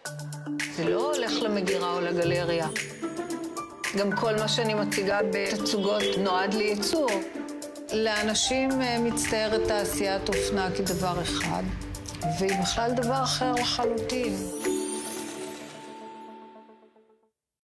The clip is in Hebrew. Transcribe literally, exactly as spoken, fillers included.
זה לא הולך למגירה או לגלריה. גם כל מה שאני מציגה בתצוגות נועד לייצור. לאנשים מצטיירת תעשיית אופנה כדבר אחד, והיא בכלל דבר אחר לחלוטין.